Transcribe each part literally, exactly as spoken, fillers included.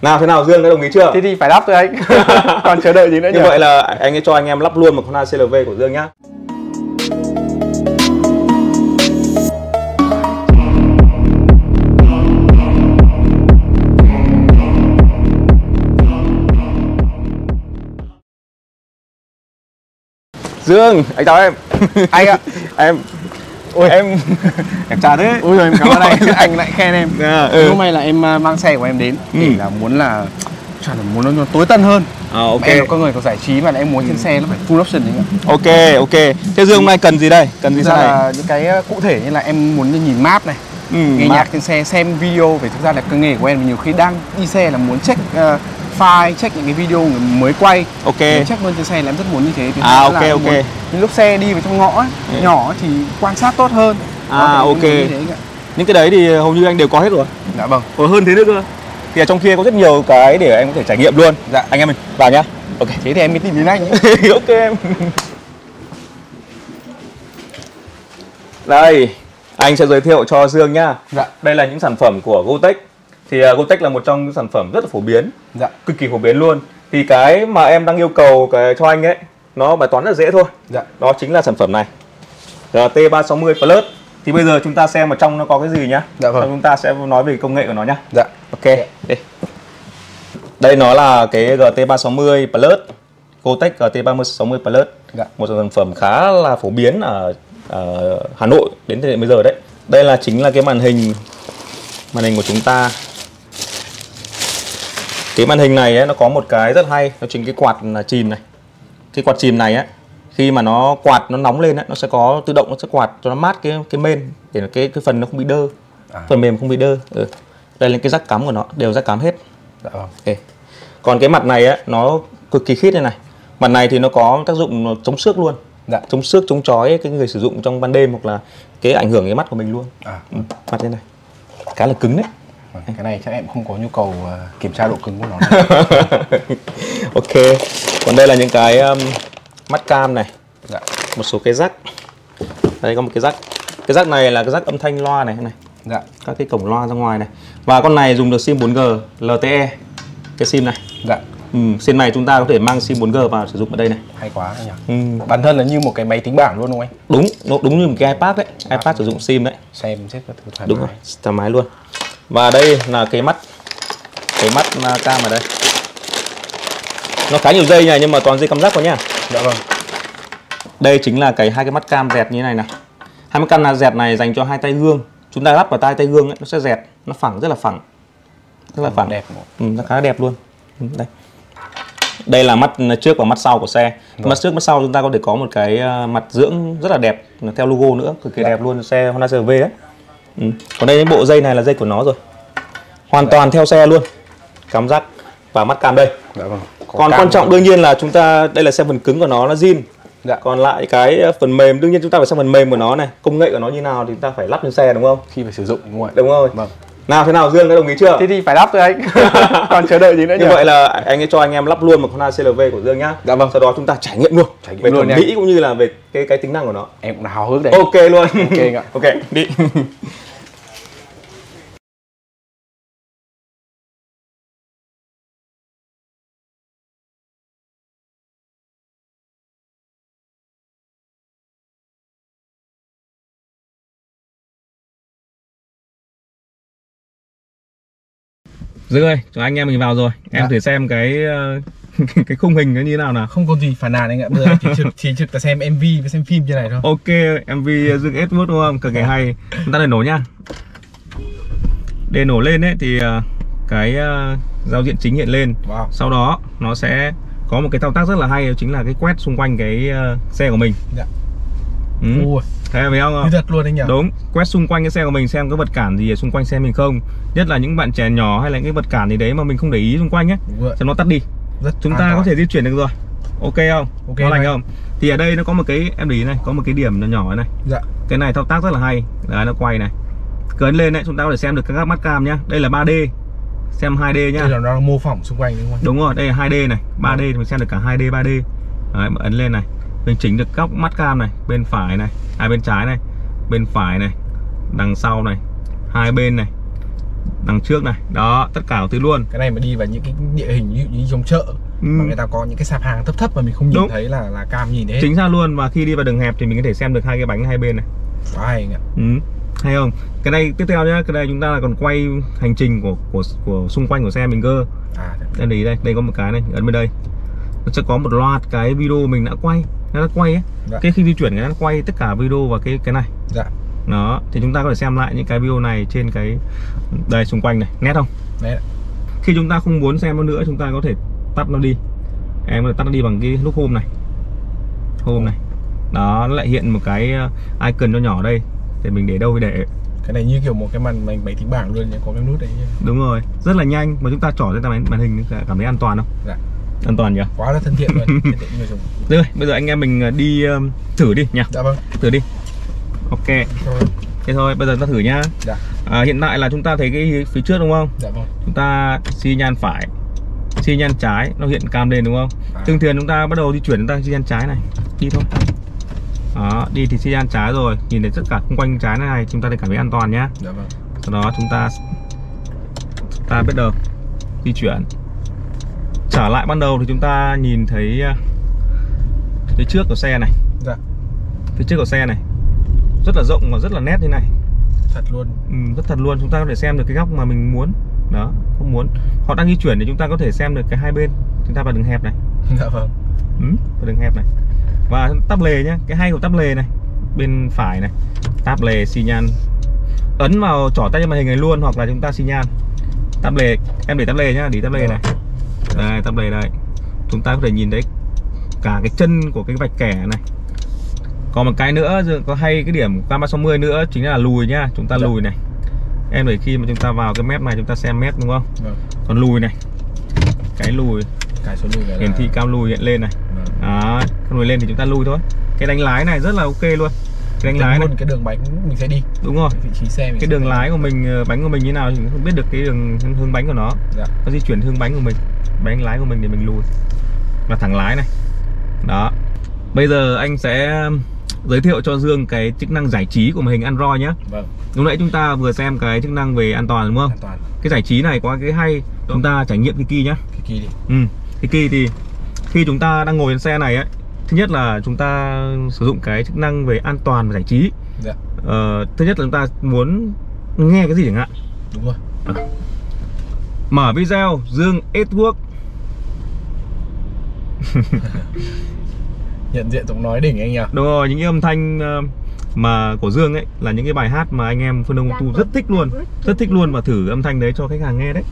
Nào thế nào, Dương đã đồng ý chưa? Thế thì phải lắp thôi anh. Còn chờ đợi gì nữa nhỉ? Như vậy là anh ấy cho anh em lắp luôn một Honda xê lờ vê của Dương nhá. Dương, anh chào em. Anh ạ. Em Ôi em em chào thế. Ôi rồi em cảm ơn anh. Anh lại khen em. À, ừ. Hôm nay là em mang xe của em đến ừ. để là muốn là chẳng là muốn nó tối tân hơn. À, ok. Mà em là con người có giải trí mà em muốn trên xe nó phải full option đấy ạ. Ok ok. Thế Dương hôm nay cần gì đây? Cần gì Thực sau ra này? là những cái cụ thể như là em muốn nhìn map này, Ừ, nghe map. nhạc trên xe, xem video. Về thực ra là cái nghề của em nhiều khi đang đi xe là muốn check uh, file, check những cái video mới quay. Ok. Để check luôn trên xe là em rất muốn như thế. Thứ À, hai ok là ok. muốn, những lúc xe đi vào trong ngõ ấy, ừ. nhỏ ấy, thì quan sát tốt hơn. À, đó, ok. như thế ạ. Những cái đấy thì hầu như anh đều có hết rồi. Dạ vâng. Còn hơn thế nữa cơ. Thì ở trong kia có rất nhiều cái để em có thể trải nghiệm luôn. Dạ. Anh em mình vào nhá. Ok. Thế thì em mới tìm đến anh. Ok em. Đây, anh sẽ giới thiệu cho Dương nhá. Dạ. Đây là những sản phẩm của Gotech. Thì uh, Gotech là một trong những sản phẩm rất là phổ biến. Dạ. Cực kỳ phổ biến luôn. Thì cái mà em đang yêu cầu cái cho anh ấy, nó bài toán rất dễ thôi. Dạ. Đó chính là sản phẩm này, rờ tê ba sáu mươi Plus. Thì bây giờ chúng ta xem ở trong nó có cái gì nhá. Dạ vâng. Xong chúng ta sẽ nói về công nghệ của nó nhá. Dạ. Ok. Đây. Đây nó là cái giê tê ba sáu mươi Plus, Gotech giê tê ba sáu mươi Plus. Dạ. Một sản phẩm khá là phổ biến ở, ở Hà Nội đến thời điểm bây giờ đấy. Đây là chính là cái màn hình màn hình của chúng ta. Cái màn hình này ấy, nó có một cái rất hay, đó chính cái quạt chìm này. Cái quạt chìm này ấy, khi mà nó quạt nó nóng lên ấy, nó sẽ có tự động nó sẽ quạt cho nó mát cái cái main để cái cái phần nó không bị đơ. À. Phần mềm không bị đơ. Ừ. Đây là cái jack cắm của nó, đều jack cắm hết. Dạ vâng. Okay. Còn cái mặt này ấy, nó cực kỳ khít đây này. Mặt này thì nó có tác dụng chống xước luôn. Dạ. Chống xước, chống chói cái người sử dụng trong ban đêm hoặc là cái ảnh hưởng cái mắt của mình luôn. À. Ừ. Mặt đây này. Khá là cứng đấy. Cái này chắc em không có nhu cầu uh, kiểm tra độ cứng của nó. Ok. Còn đây là những cái um, mắt cam này. Dạ. Một số cái jack. Đây có một cái jack. Cái jack này là cái jack âm thanh loa này này. Dạ. Các cái cổng loa ra ngoài này. Và con này dùng được sim bốn G lờ tê e. Cái sim này. Dạ. Ừ, sim này chúng ta có thể mang sim bốn G vào sử dụng ở đây này. Hay quá anh nhỉ. Ừ. Bản thân là như một cái máy tính bảng luôn đúng không anh? Đúng, nó đúng như một cái iPad đấy. À, iPad sử dụng sim đấy. Xem chết các thứ thoải Đúng mái. rồi, thoải mái luôn. Và đây là cái mắt cái mắt cam ở đây. Nó khá nhiều dây này nhưng mà toàn dây cắm rác thôi nhá. Dạ vâng. Đây chính là cái hai cái mắt cam dẹt như thế này này. Hai mắt cam dẹt này dành cho hai tay gương. Chúng ta lắp vào tay tay gương ấy, nó sẽ dẹt, nó phẳng, rất là phẳng. Rất là phẳng. Đẹp. Ừ, nó khá là đẹp luôn. Ừ, đây. Đây là mắt trước và mắt sau của xe. Vâng. Mắt trước mắt sau chúng ta có thể có một cái mặt dưỡng rất là đẹp theo logo nữa, cực kỳ dạ. đẹp luôn, xe Honda xê lờ vê đấy. Ừ. Còn đây cái bộ dây này là dây của nó rồi. Hoàn dạ. toàn theo xe luôn. Cắm rác và mắt cam đây. Dạ vâng. Còn quan trọng đương nhiên là chúng ta đây là xem phần cứng của nó là zin. Dạ. Còn lại cái phần mềm đương nhiên chúng ta phải xem phần mềm của nó này, công nghệ của nó như nào thì chúng ta phải lắp lên xe đúng không? Khi phải sử dụng đúng không ạ? Đúng rồi. Vâng. Nào thế nào, Dương đã đồng ý chưa? Thế thì phải lắp thôi anh. Còn chờ đợi gì nữa nhỉ? Như vậy là anh ấy cho anh em lắp luôn một Honda xê lờ vê của Dương nhá. Dạ vâng. Sau đó chúng ta trải nghiệm luôn. Trải nghiệm về luôn thẩm mỹ cũng như là về cái cái tính năng của nó. Em cũng háo hức đấy. Ok luôn. Ok anh ạ. Ok, đi. Dương ơi, cho anh em mình vào rồi. Em dạ. thử xem cái cái khung hình nó như thế nào nào. Không còn gì phản nàn anh ạ. Bây giờ chỉ trực chỉ trực là xem em vê và xem phim như này thôi. Ok, em vê Dương ét mốt đúng không? Cực kỳ hay. Chúng ta để nổ nhá. Để nổ lên ấy thì cái giao diện chính hiện lên. Wow. Sau đó nó sẽ có một cái thao tác rất là hay, đó chính là cái quét xung quanh cái xe của mình. Dạ. Ừ. Ui. Thấy thấy không? Như thật luôn anh nhỉ? Đúng, quét xung quanh cái xe của mình xem có vật cản gì ở xung quanh xe mình không. Nhất là những bạn trẻ nhỏ hay là cái vật cản gì đấy mà mình không để ý xung quanh ấy, cho nó tắt đi. Rất chúng ta toàn. Có thể di chuyển được rồi. Ok không? Ok có lành không? Thì ở đây nó có một cái, em để ý này, có một cái điểm nó nhỏ này. Dạ. Cái này thao tác rất là hay. Đấy, nó quay này. Cấn lên đấy, chúng ta có thể xem được các mắt cam nhá. Đây là ba D. Xem hai D nhá. Đây là nó mô phỏng xung quanh đúng không? Đúng rồi, đây là hai D này, ba D thì mình xem được cả hai D, ba D. Đấy, ấn lên này. Mình chỉnh được góc mắt cam này, bên phải này, à bên trái này, bên phải này, đằng sau này, hai bên này, đằng trước này, đó, tất cả mọi thứ luôn. Cái này mà đi vào những cái địa hình ví dụ như trong chợ ừ. mà người ta có những cái sạp hàng thấp thấp mà mình không nhìn Đúng. thấy là là cam nhìn thấy. Chính xác luôn, và khi đi vào đường hẹp thì mình có thể xem được hai cái bánh hai bên này. Quá hay anh ạ. Ừ. Hay không? Cái này tiếp theo nhá, cái này chúng ta là còn quay hành trình của của của xung quanh của xe mình cơ. À, đây đây đây, đây có một cái này, ấn bên đây. Nó sẽ có một loạt cái video mình đã quay, nó đã quay ấy. Dạ. Cái khi di chuyển nó quay tất cả video vào cái cái này. Dạ. Đó, thì chúng ta có thể xem lại những cái video này trên cái đây xung quanh này, nét không? Nét. Khi chúng ta không muốn xem nó nữa, chúng ta có thể tắt nó đi. Em có thể tắt nó đi bằng cái nút home này. Home này. Đó, nó lại hiện một cái icon nhỏ nhỏ đây để mình để đâu thì để. Cái này như kiểu một cái màn màn máy tính bảng luôn, có cái nút đấy. Đúng rồi, rất là nhanh mà chúng ta trỏ ra màn, màn hình cảm thấy an toàn không? Dạ. An toàn nhỉ? Quá là thân thiện luôn. Thân thiện người dùng. Rồi, bây giờ anh em mình đi um, thử đi nhỉ? Dạ vâng. Thử đi. Ok. Rồi. Thế thôi, bây giờ ta thử nhá. Dạ. À, hiện tại là chúng ta thấy cái phía trước đúng không? Dạ vâng. Chúng ta xi nhan phải, xi nhan trái, nó hiện cam lên đúng không? À. Thường thường chúng ta bắt đầu di chuyển, chúng ta xi nhan trái này, đi thôi. Đó, đi thì xi nhan trái rồi, nhìn thấy tất cả xung quanh trái này, chúng ta thấy cảm thấy an toàn nhá. Dạ vâng. Sau đó chúng ta chúng ta bắt đầu di chuyển. Trở lại ban đầu thì chúng ta nhìn thấy phía trước của xe này. Dạ. Phía trước của xe này rất là rộng và rất là nét thế này. Thật luôn. Ừ, rất thật luôn, chúng ta có thể xem được cái góc mà mình muốn. Đó, không muốn họ đang di chuyển thì chúng ta có thể xem được cái hai bên. Chúng ta vào đường hẹp này. Dạ vâng. Ừ, vào đường hẹp này. Và táp lề nhá, cái hay của táp lề này, bên phải này, táp lề xi nhan, ấn vào trỏ tay trên màn hình này luôn, hoặc là chúng ta xi nhan. Táp lề, em để táp lề nhá, để táp lề này. Đây, táp lề đây. Chúng ta có thể nhìn thấy cả cái chân của cái vạch kẻ này. Còn một cái nữa, có hay cái điểm cam ba sáu mươi nữa chính là lùi nhá, chúng ta dạ. lùi này. Em để khi mà chúng ta vào cái map này chúng ta xem map đúng không? Vâng. Còn lùi này, cái lùi, cái số lùi hiển thị cam lùi hiện lên này. Vâng. Đó, lùi lên thì chúng ta lùi thôi. Cái đánh lái này rất là ok luôn. Cái đánh lái luôn này, cái đường bánh mình sẽ đi. Đúng rồi. Vị trí xe mình cái đường lái của mình, bánh của mình như nào thì mình không biết được cái đường hướng bánh của nó. Dạ. Nó di chuyển hướng bánh của mình, bánh lái của mình thì mình lùi. Và thẳng lái này. Đó. Bây giờ anh sẽ giới thiệu cho Dương cái chức năng giải trí của màn hình Android nhé. Vâng. Lúc nãy chúng ta vừa xem cái chức năng về an toàn đúng không? An toàn. Cái giải trí này có cái hay, đúng. Chúng ta trải nghiệm Kiki nhá. Kiki đi. Ừ. Kiki thì khi chúng ta đang ngồi trên xe này ấy, thứ nhất là chúng ta sử dụng cái chức năng về an toàn và giải trí. Dạ. Ờ, thứ nhất là chúng ta muốn nghe cái gì chẳng hạn. Đúng rồi. À. Mở video Dương Edwork. Nhận diện giọng nói đỉnh anh nhỉ. Đúng rồi, những cái âm thanh mà của Dương ấy là những cái bài hát mà anh em Phương Đông Tu rất thích luôn, rất thích luôn, và thử âm thanh đấy cho khách hàng nghe đấy.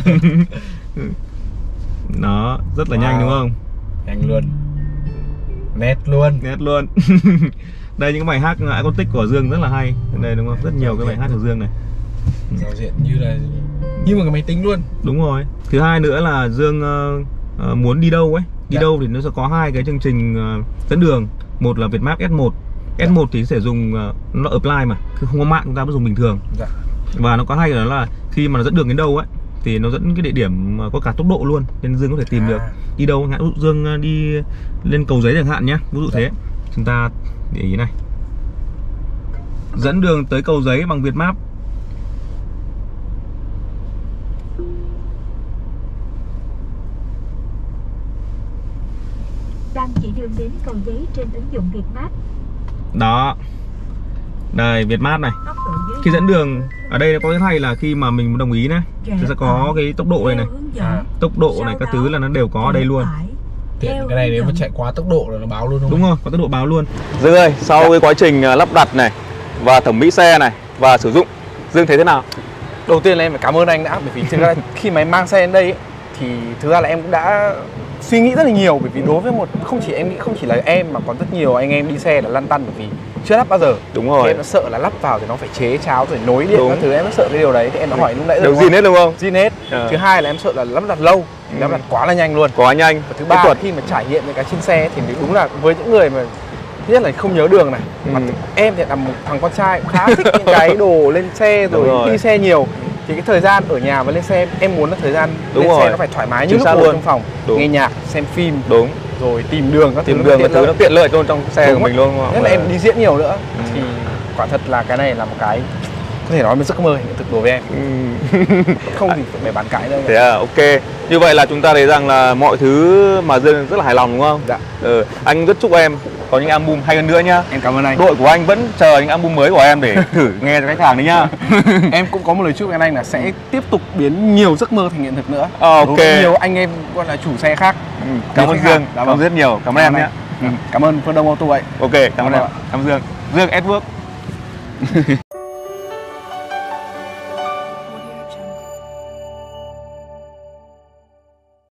Nó rất là wow. nhanh đúng không? Nhanh luôn. Nét luôn. Nét luôn. Đây những cái bài hát acoustic của Dương rất là hay. Đây đúng không? Rất nhiều cái bài hát của Dương này. Giao diện như là như một cái máy tính luôn. Đúng rồi. Thứ hai nữa là Dương uh, uh, muốn đi đâu ấy. Đi dạ. đâu thì nó sẽ có hai cái chương trình uh, dẫn đường. Một là Vietmap S một. Dạ. S một thì sẽ dùng uh, nó apply mà, cứ không có mạng chúng ta mới dùng bình thường. Dạ. Và nó có hay là, là khi mà nó dẫn đường đến đâu ấy thì nó dẫn cái địa điểm có cả tốc độ luôn, nên Dương có thể tìm à. được đi đâu. Ví dụ Dương đi lên Cầu Giấy chẳng hạn nhé, ví dụ dạ. thế. Chúng ta để ý này, dẫn đường tới Cầu Giấy bằng Vietmap. Đang chỉ đường đến Cầu Giấy trên ứng dụng Vietmap. Đó. Đây, Vietmap này. Khi dẫn đường ở đây nó có cái hay là khi mà mình đồng ý này, thì sẽ có cái tốc độ này này. À. Tốc độ này các thứ là nó đều có ở đây luôn. Tiện cái này nếu mà chạy quá tốc độ là nó báo luôn không? Đúng rồi, có tốc độ báo luôn. Dương ơi, sau cái quá trình lắp đặt này và thẩm mỹ xe này và sử dụng, Dương thấy thế nào? Đầu tiên là em phải cảm ơn anh đã, bởi vì thực ra khi mà em mang xe đến đây ấy, thì thực ra là em cũng đã suy nghĩ rất là nhiều, bởi vì đối với một, không chỉ em nghĩ không chỉ là em mà còn rất nhiều anh em đi xe là lăn tăn bởi vì chưa lắp bao giờ. Đúng rồi. Thì em nó sợ là lắp vào thì nó phải chế cháo rồi nối điện các thứ, em nó sợ cái điều đấy thì em đã hỏi lúc nãy rồi. Đều zin hết đúng không? Zin hết. À. Thứ hai là em sợ là lắp đặt lâu, ừ. lắp đặt quá là nhanh luôn. Quá nhanh. Và thứ ba khi mà trải nghiệm những cái trên xe thì đúng là với những người mà thứ nhất là không nhớ đường này, ừ. mà em thì là một thằng con trai cũng khá thích những cái đồ lên xe rồi, rồi đi xe nhiều. Thì cái thời gian ở nhà và lên xe em muốn là thời gian đúng lên rồi. xe nó phải thoải mái như lúc ngồi trong phòng, đúng. nghe nhạc, xem phim, đúng, rồi tìm đường các tìm thứ đường các thứ nó tiện lợi luôn trong xe đúng của mình luôn. Nhất là em đi diễn nhiều nữa, ừ. thì quả thật là cái này là một cái có thể nói là giấc mơ hiện thực đối với em. Không thì phải bàn cãi đây. Thế à, ok. Như vậy là chúng ta thấy rằng là mọi thứ mà Dương rất là hài lòng đúng không? Dạ. Ừ, anh rất chúc em có những album hay hơn nữa nhá. Em cảm ơn anh. Đội của anh vẫn chờ những album mới của em để thử nghe cho khách hàng đấy nhá. Em cũng có một lời chúc với anh là sẽ tiếp tục biến nhiều giấc mơ thành hiện thực nữa. Ok. Đối với nhiều anh em gọi là chủ xe khác. Ừ, cảm ơn Dương, cảm ơn rất nhiều, cảm ơn em nhé. Ừ. Cảm ơn Phương Đông Auto vậy. Ok, cảm ơn em, cảm ơn Dương. Dương Edward.